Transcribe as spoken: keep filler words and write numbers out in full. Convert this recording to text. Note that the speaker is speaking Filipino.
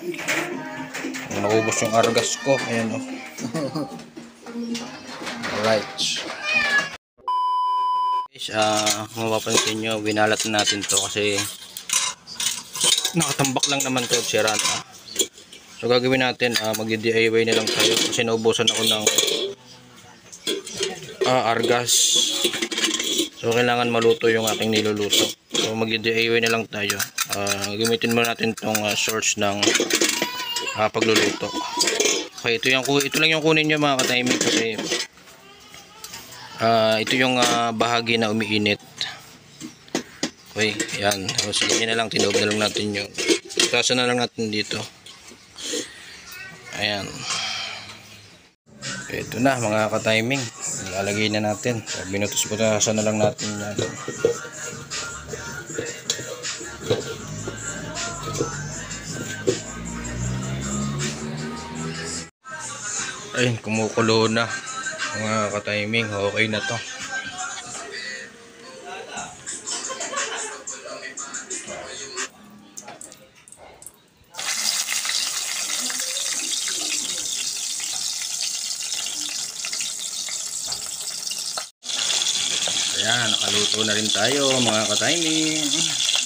Naubos yung argas ko. Ayan o. Alright. Guys, uh, kung mapapansin nyo, binalat na natin to kasi nakatambak lang naman to, sira na. So gagawin natin, uh, mag-D I Y na lang tayo kasi naubusan ako ng uh, argas. So kailangan maluto yung aking niluluto. So mag-D I Y na lang tayo. Uh, gamitin mo natin tong uh, source ng uh, pagluluto. Okay, ito, yung, ito lang yung kunin nyo mga ka-timing kasi uh, ito yung uh, bahagi na umiinit. Okay, yan. So sige na lang, tinawag na lang natin yung tasa na lang natin dito. Ayan. Ito na mga ka-timing. Ilalagay na natin. Binutos-butasan na lang natin yan. Ayun, kumukulo na mga ka-timing. Okay na to. Ayan, nakaluto na rin tayo mga ka-timing.